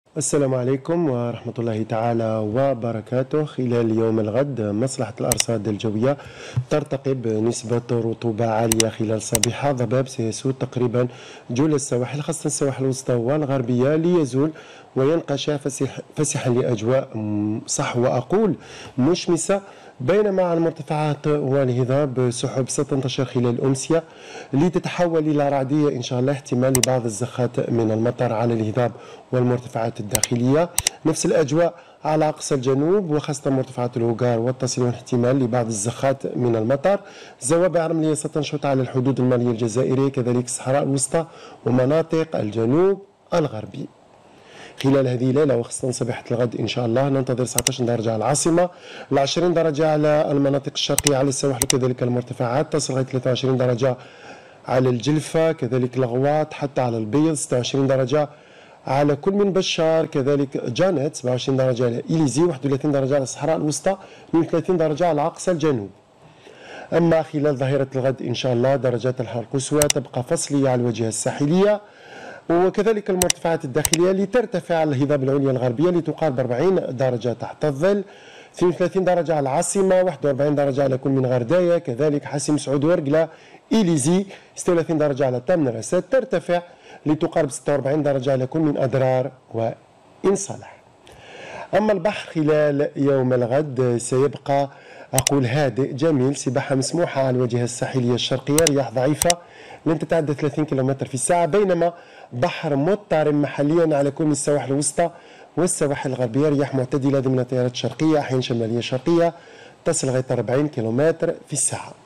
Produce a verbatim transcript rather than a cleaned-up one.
السلام عليكم ورحمة الله تعالى وبركاته. خلال يوم الغد مصلحة الأرصاد الجوية ترتقب نسبة رطوبة عالية خلال الصباح. ضباب سيسود تقريبا جول السواحل خاصة السواحل الوسطى والغربية ليزول وينقشع فسح فسحا لأجواء صحوة أقول مشمسة، بينما على المرتفعات والهضاب سحب ستنتشر خلال الأمسية لتتحول إلى رعدية إن شاء الله، احتمال لبعض الزخات من المطر على الهضاب والمرتفعات الداخلية. نفس الأجواء على أقصى الجنوب وخاصة مرتفعات الهوغار والتصلون، احتمال لبعض الزخات من المطر. زوابع رملية ستنشط على الحدود المالية الجزائرية، كذلك الصحراء الوسطى ومناطق الجنوب الغربي. خلال هذه الليلة وخاصة صباحة الغد إن شاء الله ننتظر تسعة عشر درجة على العاصمة، عشرين درجة على المناطق الشرقية على السواحل وكذلك المرتفعات، تصل لغاية ثلاثة وعشرين درجة على الجلفة كذلك الغواط حتى على البيض، ستة وعشرين درجة على كل من بشار كذلك جانت، سبعة وعشرين درجة على إليزي، واحد وثلاثين درجة على الصحراء الوسطى، اثنين وثلاثين درجة على أقصى الجنوب. أما خلال ظهيرة الغد إن شاء الله درجات الحرارة القصوى تبقى فصلية على الواجهة الساحلية وكذلك المرتفعات الداخلية لترتفع على الهضاب العليا الغربية لتقارب أربعين درجة تحت الظل، اثنين وثلاثين درجة على العاصمة، واحد وأربعين درجة على كل من غرداية كذلك حسيم سعود ورقلة إليزي، ستة وثلاثين درجة على تامن رسات ترتفع لتقارب ستة وأربعين درجة على كل من أدرار وإن صلح. أما البحر خلال يوم الغد سيبقى أقول هادئ جميل، سباحة مسموحة على الواجهة الساحلية الشرقية، رياح ضعيفة لن تتعدى ثلاثين كيلومتر في الساعة، بينما بحر مضطرب محليا على كل من السواحل الوسطى والسواحل الغربية، رياح معتدلة ضمن التيارات الشرقية أحيانا شمالية شرقية تصل لغاية أربعين كيلومتر في الساعة.